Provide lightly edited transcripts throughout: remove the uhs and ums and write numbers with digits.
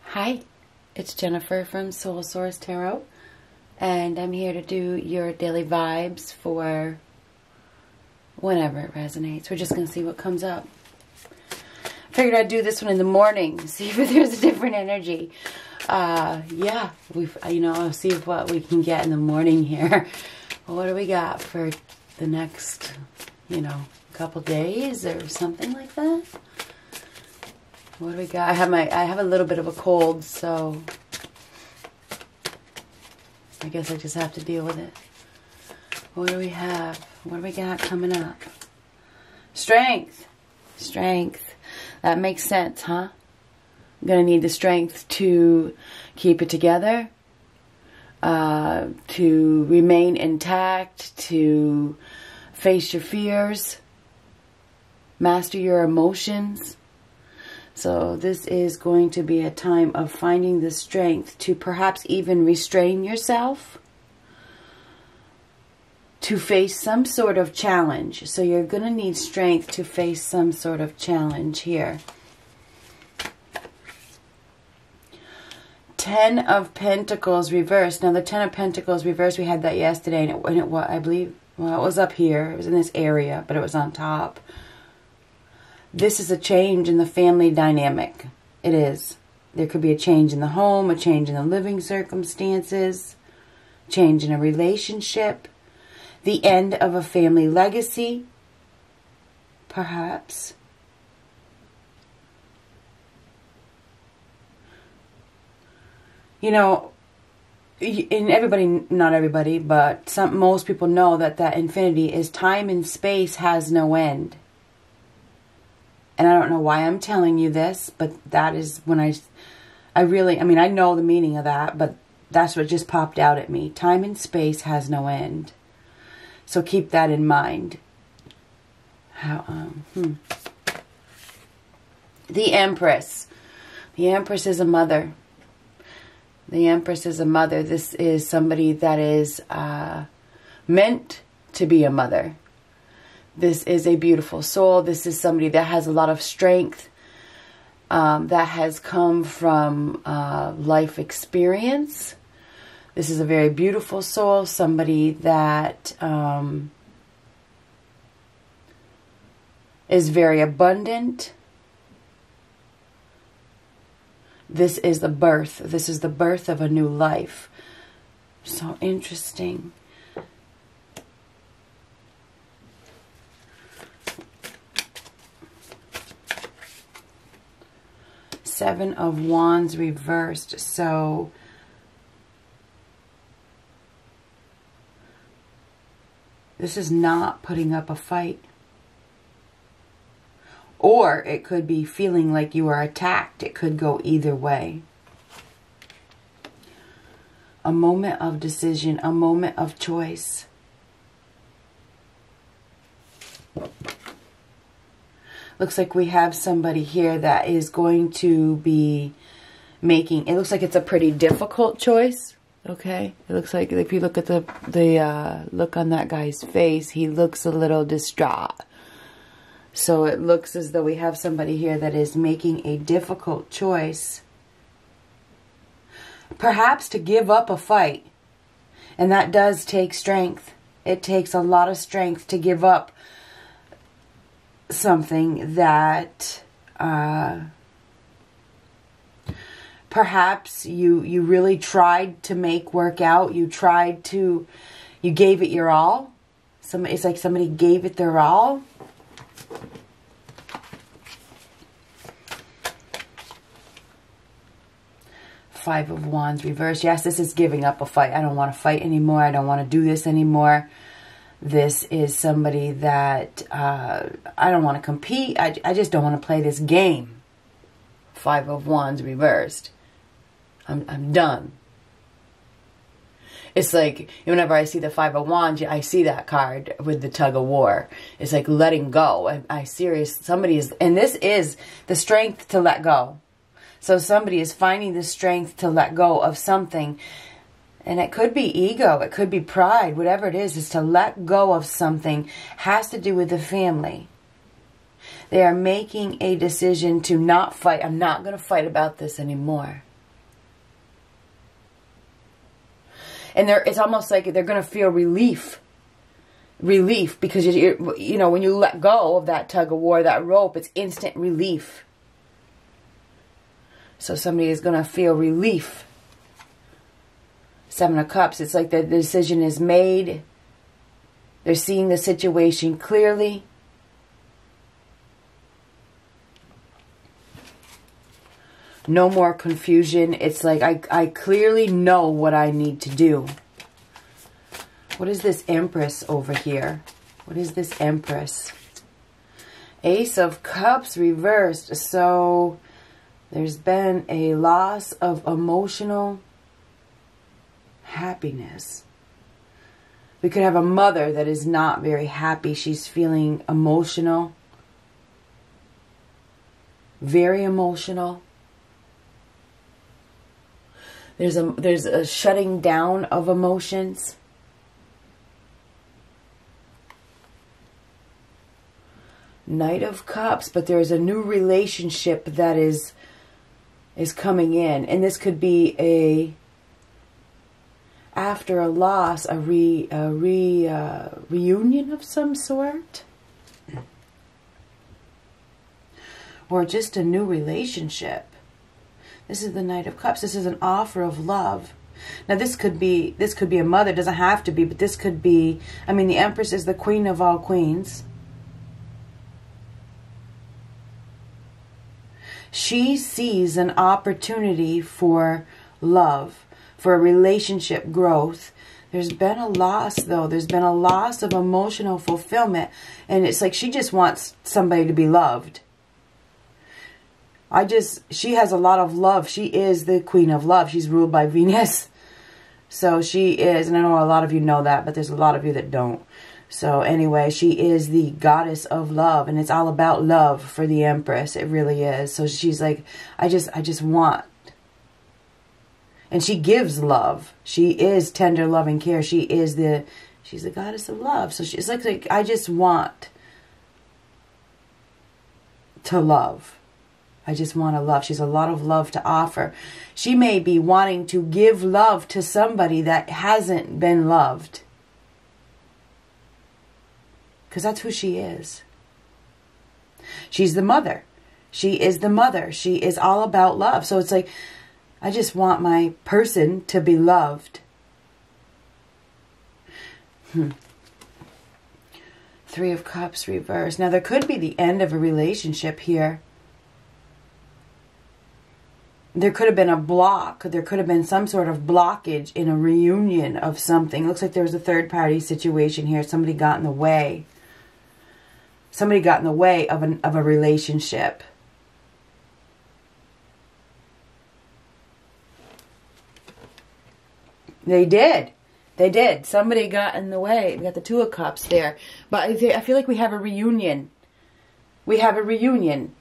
Hi, it's Jennifer from Soul Source Tarot, and I'm here to do your daily vibes for whenever it resonates. We're just going to see what comes up. Figured I'd do this one in the morning, see if there's a different energy. Yeah, I'll see what we can get in the morning here. What do we got for the next, couple days or something like that? What do we got? I have a little bit of a cold, so I guess I just have to deal with it. What do we have? What do we got coming up? Strength. Strength. That makes sense, huh? I'm going to need the strength to keep it together, to remain intact, to face your fears, master your emotions. So this is going to be a time of finding the strength to perhaps even restrain yourself, to face some sort of challenge. So you're going to need strength to face some sort of challenge here. 10 of Pentacles reversed. Now the 10 of Pentacles reversed, we had that yesterday, and it was, I believe, well, it was up here. It was in this area, but it was on top. This is a change in the family dynamic. It is. There could be a change in the home, a change in the living circumstances, change in a relationship, the end of a family legacy, perhaps. And everybody, not everybody, but most people know that infinity is time and space has no end. And I don't know why I'm telling you this, but that is when I know the meaning of that, but that's what just popped out at me. Time and space has no end. So keep that in mind. The Empress. The Empress is a mother. The Empress is a mother. This is somebody that is meant to be a mother. This is a beautiful soul. This is somebody that has a lot of strength, that has come from life experience. This is a very beautiful soul, somebody that is very abundant. This is the birth. This is the birth of a new life. So interesting. Seven of Wands reversed. So this is not putting up a fight. Or it could be feeling like you are attacked. It could go either way. A moment of decision, a moment of choice. Looks like we have somebody here that is going to be making, it looks like it's a pretty difficult choice. Okay. It looks like if you look at the look on that guy's face, he looks a little distraught. So it looks as though we have somebody here that is making a difficult choice. Perhaps to give up a fight. And that does take strength. It takes a lot of strength to give up something that perhaps you really tried to make work out. You gave it your all. It's like somebody gave it their all. Five of Wands reversed. Yes, this is giving up a fight. I don't want to fight anymore. I don't want to do this anymore. This is somebody that I don't want to compete. I just don't want to play this game. Five of Wands reversed. I'm done. It's like whenever I see the Five of Wands, I see that card with the tug of war. It's like letting go. Somebody is, and this is the strength to let go. So somebody is finding the strength to let go of something. And it could be ego. It could be pride. Whatever it is to let go of something. Has to do with the family. They are making a decision to not fight. I'm not going to fight about this anymore. And it's almost like they're going to feel relief. Relief, because you know, when you let go of that tug of war, that rope, it's instant relief. So somebody is going to feel relief. Seven of Cups, it's like the decision is made. They're seeing the situation clearly. No more confusion. It's like, I clearly know what I need to do. What is this Empress over here? What is this Empress? Ace of Cups reversed. So there's been a loss of emotional happiness. We could have a mother that is not very happy. She's feeling emotional. Very emotional. There's a shutting down of emotions. Knight of Cups, but there's a new relationship that is coming in, and this could be after a loss, a reunion of some sort, or just a new relationship. This is the Knight of Cups. This is an offer of love. Now this could be a mother. It doesn't have to be, but this could be. I mean, the Empress is the queen of all queens. She sees an opportunity for love, for a relationship growth. There's been a loss, though. There's been a loss of emotional fulfillment. And it's like she just wants somebody to be loved. She has a lot of love. She is the queen of love. She's ruled by Venus. So she is, and I know a lot of you know that, but there's a lot of you that don't. So anyway, she is the goddess of love, and it's all about love for the Empress. It really is. So she's like, I just want. And she gives love. She is tender, loving care. She's the goddess of love. So she's like I just want to love. I just want to love. She's a lot of love to offer. She may be wanting to give love to somebody that hasn't been loved. Because that's who she is. She's the mother. She is the mother. She is all about love. So it's like, I just want my person to be loved. Three of Cups reversed. Now there could be the end of a relationship here. There could have been a block. There could have been some sort of blockage in a reunion of something. It looks like there was a third party situation here. Somebody got in the way. Somebody got in the way of a relationship. They did. They did. Somebody got in the way. We got the Two of Cups there. But I feel like we have a reunion. We have a reunion.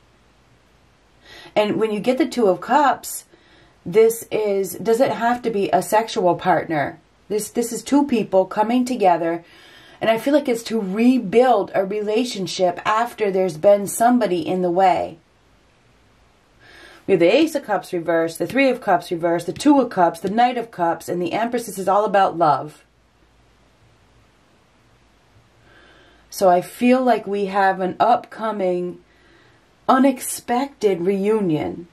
And when you get the Two of Cups, doesn't have to be a sexual partner. This is two people coming together. And I feel like it's to rebuild a relationship after there's been somebody in the way. We have the Ace of Cups reversed, the Three of Cups reversed, the Two of Cups, the Knight of Cups, and the Empress. This is all about love. So I feel like we have an upcoming, unexpected reunion.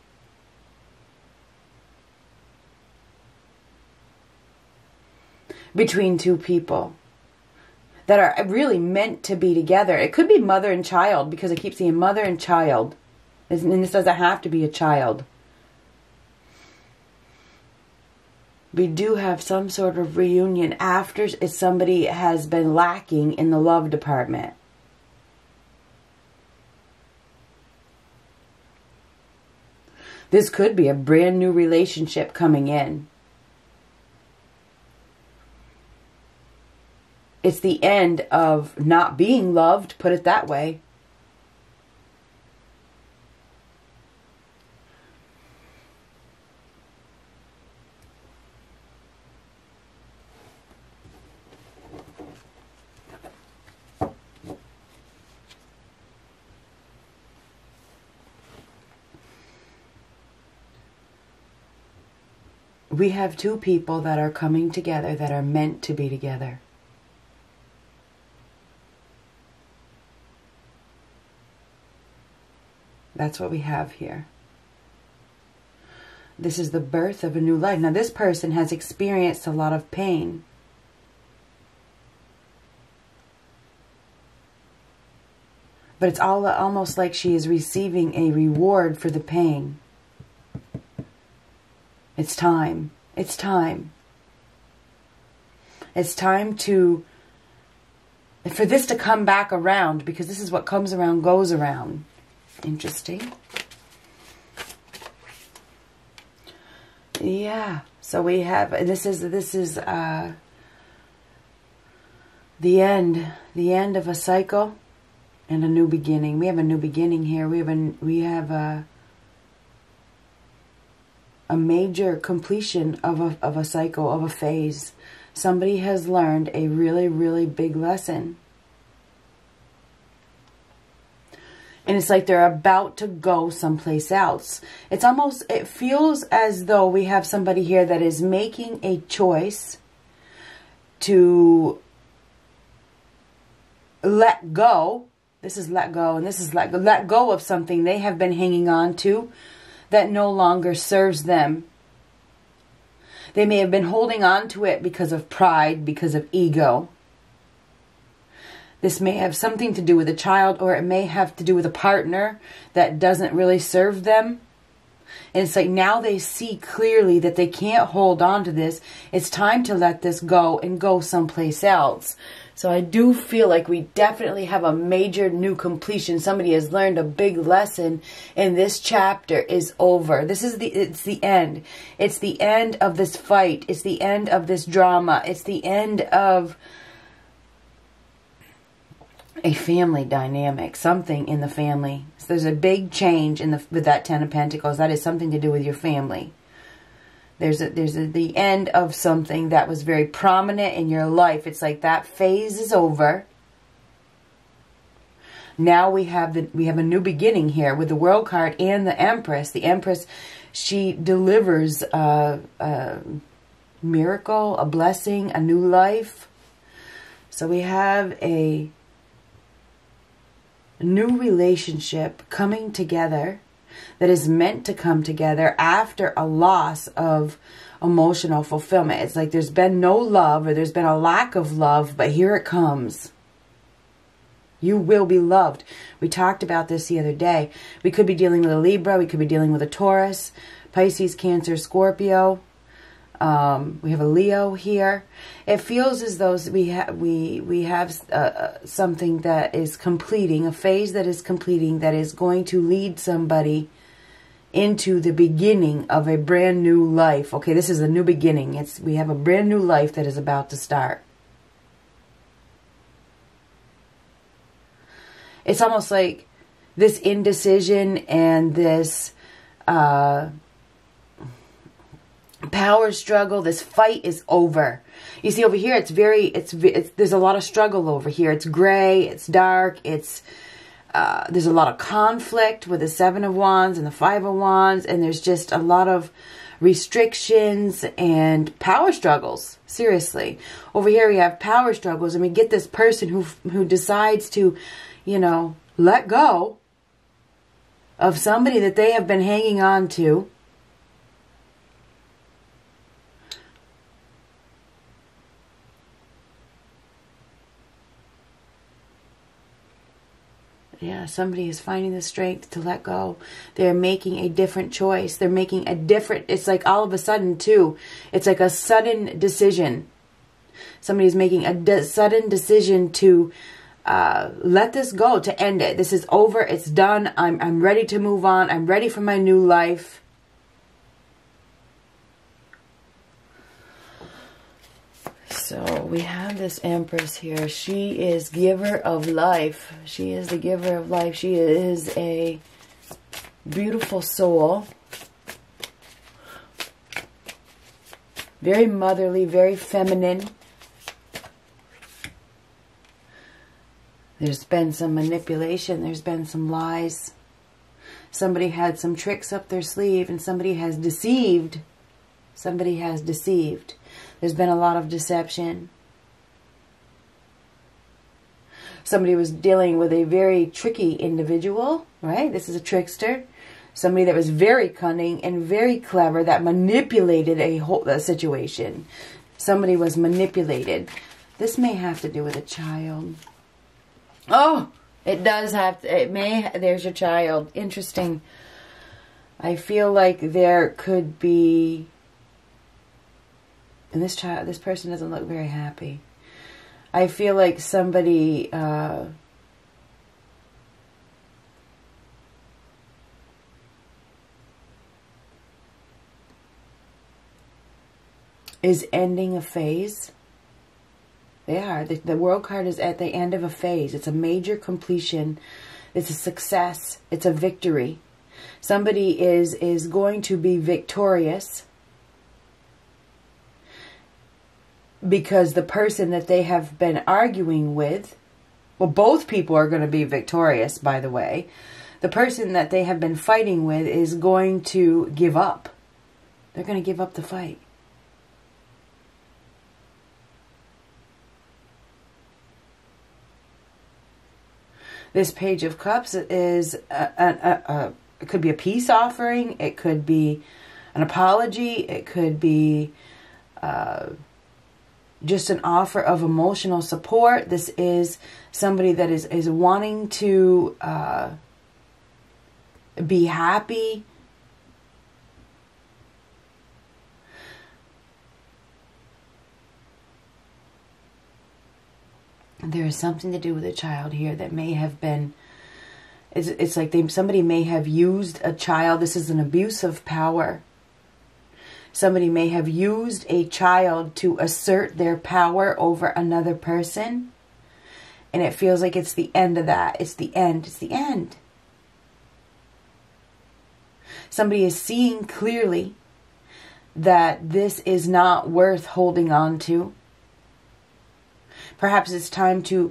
Between two people that are really meant to be together. It could be mother and child, because I keep seeing mother and child. And this doesn't have to be a child. We do have some sort of reunion after somebody has been lacking in the love department. This could be a brand new relationship coming in. It's the end of not being loved, put it that way. we have two people that are coming together that are meant to be together. That's what we have here. This is the birth of a new life. Now, this person has experienced a lot of pain. But it's almost like she is receiving a reward for the pain. It's time. It's time. It's time for this to come back around, because this is what comes around goes around. Interesting. Yeah. So we have, this is the end of a cycle and a new beginning. We have a new beginning here. We have a major completion of a cycle, of a phase. Somebody has learned a really, really big lesson. And it's like they're about to go someplace else. It feels as though we have somebody here that is making a choice to let go. This is let go, and this is let go of something they have been hanging on to that no longer serves them. They may have been holding on to it because of pride, because of ego. This may have something to do with a child, or it may have to do with a partner that doesn't really serve them. And it's like now they see clearly that they can't hold on to this. It's time to let this go and go someplace else. So I do feel like we definitely have a major new completion. Somebody has learned a big lesson, and this chapter is over. It's the end. It's the end of this fight. It's the end of this drama. It's the end of a family dynamic, something in the family. So there's a big change with that Ten of Pentacles. That is something to do with your family. There's the end of something that was very prominent in your life. It's like that phase is over. Now we have a new beginning here with the World card and the Empress. The Empress, she delivers a miracle, a blessing, a new life. So we have a new relationship coming together that is meant to come together after a loss of emotional fulfillment. It's like there's been no love, or there's been a lack of love, but here it comes. You will be loved. We talked about this the other day. We could be dealing with a Libra. We could be dealing with a Taurus, Pisces, Cancer, Scorpio. We have a Leo here. It feels as though we have something that is completing, a phase that is completing, that is going to lead somebody into the beginning of a brand new life. Okay, this is a new beginning. We have a brand new life that is about to start. It's almost like this indecision and this power struggle, this fight is over. You see over here, there's a lot of struggle over here. It's gray, it's dark, there's a lot of conflict with the Seven of Wands and the Five of Wands, and there's just a lot of restrictions and power struggles. Seriously. Over here we have power struggles, and we get this person who decides to, let go of somebody that they have been hanging on to. Yeah, somebody is finding the strength to let go. They're making a different choice. They're making a different, it's like all of a sudden too, it's like a sudden decision. Somebody's making a sudden decision to let this go, to end it. This is over. It's done. I'm ready to move on. I'm ready for my new life. So we have this Empress here. She is giver of life. She is the giver of life. She is a beautiful soul. Very motherly, very feminine. There's been some manipulation. There's been some lies. Somebody had some tricks up their sleeve, and somebody has deceived Somebody has deceived. There's been a lot of deception. Somebody was dealing with a very tricky individual, right? This is a trickster. Somebody that was very cunning and very clever that manipulated a situation. Somebody was manipulated. This may have to do with a child. Oh, it does have to. It may. There's your child. Interesting. I feel like there could be. And this person doesn't look very happy. I feel like somebody is ending a phase. They are. The World card is at the end of a phase. It's a major completion. It's a success. It's a victory. Somebody is going to be victorious because the person that they have been arguing with, well, both people are going to be victorious, by the way. The person that they have been fighting with is going to give up. They're going to give up the fight. This Page of Cups is it could be a peace offering. It could be an apology. It could be just an offer of emotional support. This is somebody that is wanting to be happy. There is something to do with a child here that may have been, it's like somebody may have used a child. This is an abuse of power. Somebody may have used a child to assert their power over another person. And it feels like it's the end of that. It's the end. It's the end. Somebody is seeing clearly that this is not worth holding on to. Perhaps it's time to,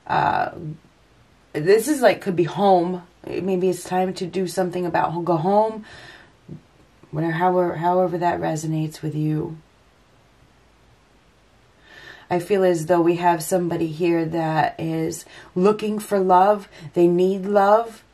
this is like, could be home. Maybe it's time to do something about, go home. Whatever, however that resonates with you. I feel as though we have somebody here that is looking for love. They need love.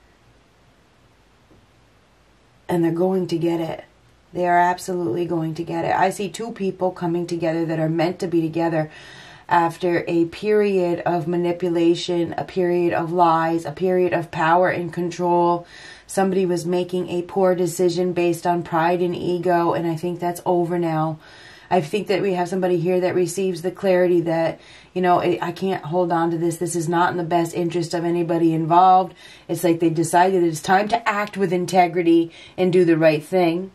And they're going to get it. They are absolutely going to get it. I see two people coming together that are meant to be together after a period of manipulation, a period of lies, a period of power and control. Somebody was making a poor decision based on pride and ego, and I think that's over now. I think that we have somebody here that receives the clarity that, you know, I can't hold on to this. This is not in the best interest of anybody involved. It's like they decided it's time to act with integrity and do the right thing.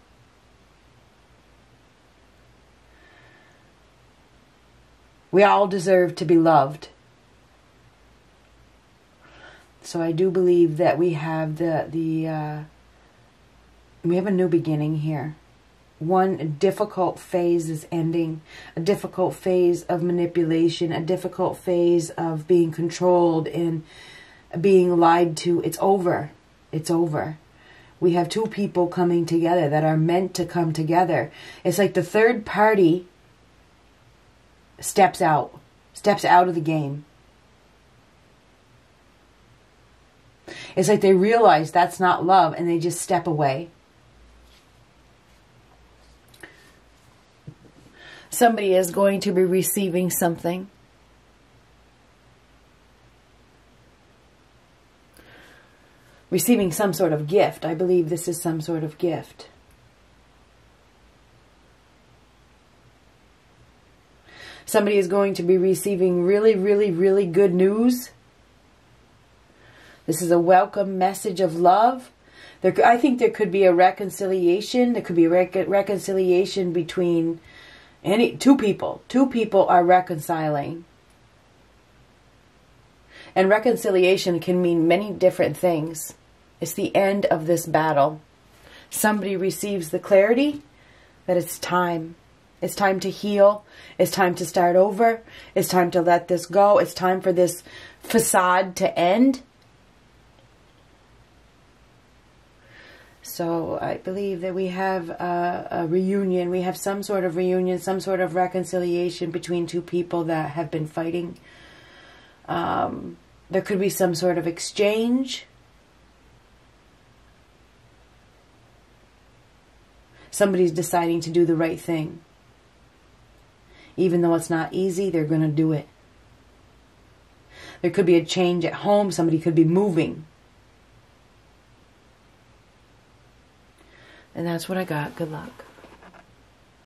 We all deserve to be loved. So I do believe that we have we have a new beginning here. One difficult phase is ending. A difficult phase of manipulation. A difficult phase of being controlled and being lied to. It's over. It's over. We have two people coming together that are meant to come together. It's like the third party steps out of the game. It's like they realize that's not love and they just step away. Somebody is going to be receiving something. Receiving some sort of gift. I believe this is some sort of gift. Somebody is going to be receiving really, really, really good news. This is a welcome message of love. I think there could be a reconciliation. There could be a reconciliation between two people. Two people are reconciling. And reconciliation can mean many different things. It's the end of this battle. Somebody receives the clarity that it's time. It's time to heal. It's time to start over. It's time to let this go. It's time for this facade to end. So I believe that we have a reunion. We have some sort of reunion, some sort of reconciliation between two people that have been fighting. There could be some sort of exchange. Somebody's deciding to do the right thing. Even though it's not easy, they're going to do it. There could be a change at home. Somebody could be moving. And that's what I got. Good luck.